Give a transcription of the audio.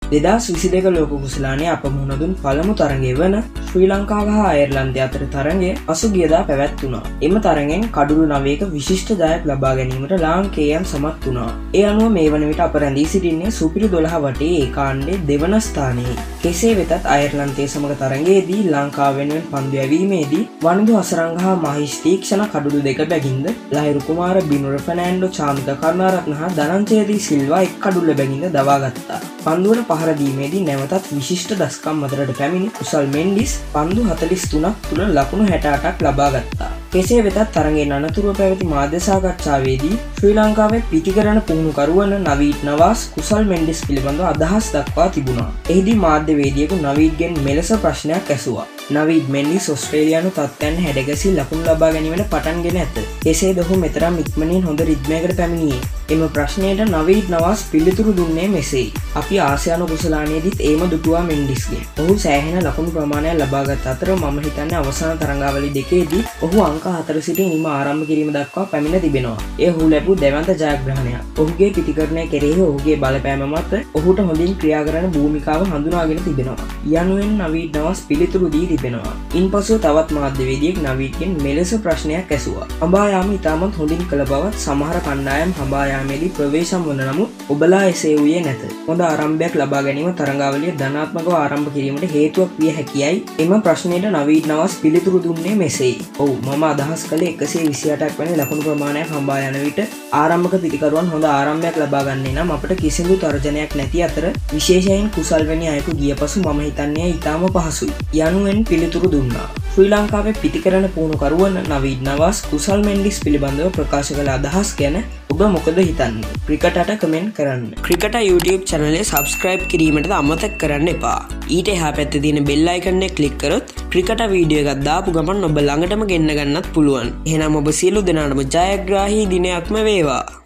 2022 ලෝක කුසලානයේ අප මුහුණ දුන් පළමු තරගය වන ශ්‍රී ලංකාව හා අයර්ලන්තය අතර තරගය පසුගියදා පැවැත්වුණා. එම තරගෙන් කඩුළු 9ක විශිෂ්ට ජයක් ලබා ගැනීමට ලාංකේයන් සමත් වුණා. ඒ අනුව මේ වන විට අප රැඳී සිටින්නේ සුපිරි 12 වටේ ඒකාණ්ඩයේ දෙවන ස්ථානයේ. කෙසේ වෙතත් අයර්ලන්තයේ සමග තරගයේදී ලංකාව වෙනුවෙන් පන්දු යැවීමේදී වනිදු හසරංග හා මහේෂ් තීක්ෂණ කඩුළු දෙක බැගින්ද ලහිරු කුමාර බිනුර ෆර්නෑන්ඩෝ චාමික කරුණාරත්න හා ධනංජය සිල්වා එක් කඩුල්ල බැගින්ද දවා ගත්තා. පන්දුවට පහර දීමේදී නැවතත් විශිෂ්ට දස්කම් අතරට පැමිණි කුසල් මෙන්ඩිස් පන්දු 43ක් තුල ලකුණු 68ක් ලබා ගත්තා. කෙසේ වෙතත් තරගයේ අනතුරුව පැවති මාධ්‍ය සාකච්ඡාවේදී ශ්‍රී ලංකාවේ පිටිකරන පුහුණුකරුවන නවීඩ් නවාස් කුසල් මෙන්ඩිස් පිළිබඳව අදහස් දක්වා තිබුණා. එහිදී මාධ්‍යවේදියෙකු නවීඩ්ගෙන් මෙලෙස ප්‍රශ්නයක් ඇසුවා. නවීඩ් මෙන්ඩිස් ඔස්ට්‍රේලියානු තත්ත්වයන් හැඩගැසී ලකුණු ලබා ගැනීමට පටන්ගෙන ඇත. කෙසේද ඔහු මෙතරම් ඉක්මනින් හොඳ රිද්මයකට පැමිණියේ? එම ප්‍රශ්නයට නවීඩ් නවාස් පිළිතුරු දුන්නේ මෙසේයි. අපි ආසියානු කුසලානයේදීත් ඒම දුටුවා මෙන්ඩිස්ගෙන්. ඔහු සෑහෙන ලකුණු ප්‍රමාණයක් ලබාගත් අතර මම හිතන්නේ අවසාන තරඟාවලි දෙකේදී ඔහු අංක 4 සිට නිම ආරම්භ කිරීම දක්වා පැමිණ තිබෙනවා. එය ඔහු ලැබූ දැවැන්ත ජයග්‍රහණයක්. ඔහුගේ පිටිකරණය කෙරෙහි ඔහුගේ බලපෑම මත ඔහුට හොඳින් ක්‍රියා කරන භූමිකාව හඳුනාගෙන තිබෙනවා. යනුවෙන් නවීඩ් නවාස් පිළිතුරු දී තිබෙනවා. ඉන්පසුව තවත් මාධ්‍යවේදියෙක් නවීඩ්ගෙන් මෙලෙස ප්‍රශ්නයක් ඇසුවා. හඹා යාම ඉතාමත් හොඳින් කළ බවත් සමහර කණ්ඩායම් හඹා යාමේදී ප්‍රවේශම් වන නමුත් ඔබලා එසේ වූයේ නැත. හොඳ ආරම්භයක් ලබා ගැනීම තරඟාවලිය ධනාත්මකව ආරම්භ කිරීමට හේතුවක් විය හැකියයි. එම ප්‍රශ්නයට නවීඩ් නවාස් පිළිතුරු දුන්නේ මෙසේයි. ඔව් මම අදහස් කළේ 128ක් වැනි ලකුණු ප්‍රමාණයක් හඹා යන විට ආරම්භක පිටිකරුවන් හොඳ ආරම්භයක් ලබා ගන්නේ නම් අපට කිසිදු තර්ජනයක් නැති අතර විශේෂයෙන් කුසල් වැනි අයෙකු ගිය පසු මම හිතන්නේ ඊටාම පහසුයි යනුවෙන් පිළිතුරු දුන්නා. ශ්‍රී ලංකාවේ පිටිකරන පුහුණුකරුවන් නවීඩ් නවාස් කුසල් මෙන්ඩිස් පිළිබඳව ප්‍රකාශ කළ අදහස් ගැන ඔබ මොකද හිතන්නේ? ක්‍රිකටට කමෙන්ට් කරන්න. ක්‍රිකට YouTube channel එක subscribe කිරීමට අමතක කරන්න එපා. ඊට එහා පැත්තේ තියෙන bell icon එක click කරොත් ක්‍රිකට වීඩියෝ එකක් දාපු ගමන් ඔබ ළඟටම ගෙන්න ගන්නත් පුළුවන්. එහෙනම් ඔබ සියලු දෙනාටම ජයග්‍රාහී දිනයක්ම වේවා.